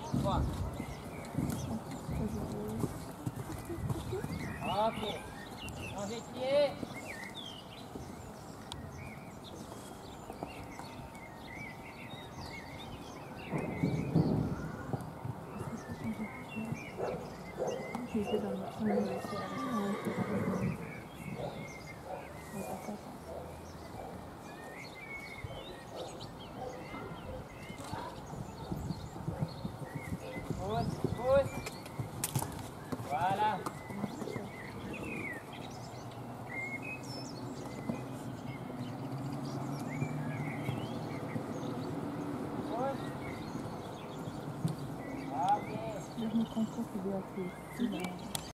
3. Ok. Changez de pied. Pousse, pousse. Voilà. Pousse. Ok. Je me comprends que c'est bien.